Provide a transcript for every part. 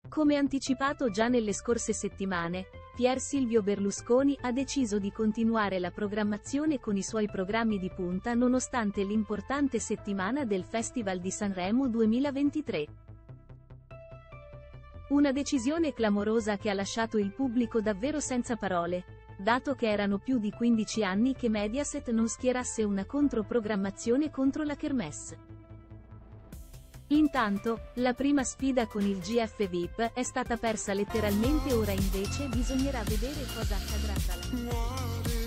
Come anticipato già nelle scorse settimane, Pier Silvio Berlusconi ha deciso di continuare la programmazione con i suoi programmi di punta nonostante l'importante settimana del Festival di Sanremo 2023. Una decisione clamorosa che ha lasciato il pubblico davvero senza parole, dato che erano più di 15 anni che Mediaset non schierasse una controprogrammazione contro la Kermesse. Intanto, la prima sfida con il GF VIP è stata persa letteralmente, ora invece bisognerà vedere cosa accadrà tra la...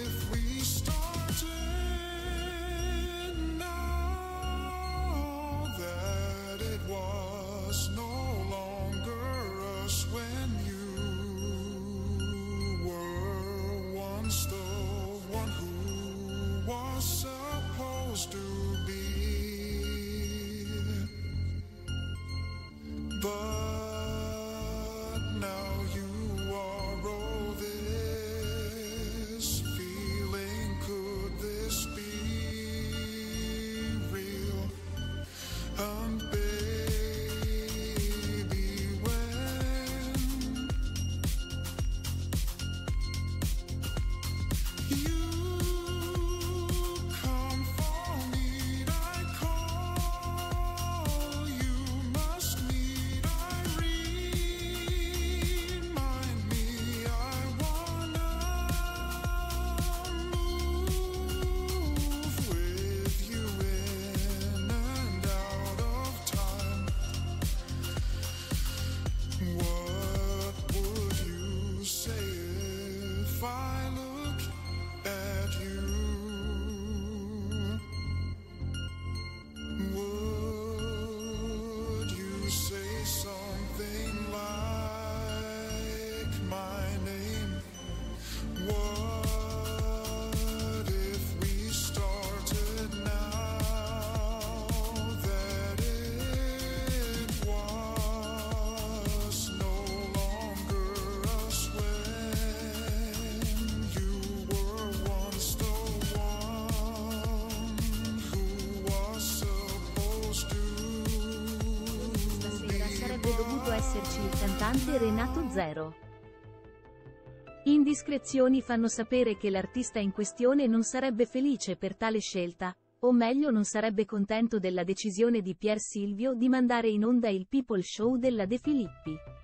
But now you are all this feeling. Could this be real? And baby, when you come for me, I call. You must meet. Remind me, I wanna move with you in and out of time. What would you say if I look at you? Would you say something like my name? What if we started now? That it was no longer us when you were once the one who was supposed to Stasera sarebbe dovuto esserci il cantante Renato Zero. Indiscrezioni fanno sapere che l'artista in questione non sarebbe felice per tale scelta, o meglio non sarebbe contento della decisione di Pier Silvio di mandare in onda il People Show della De Filippi.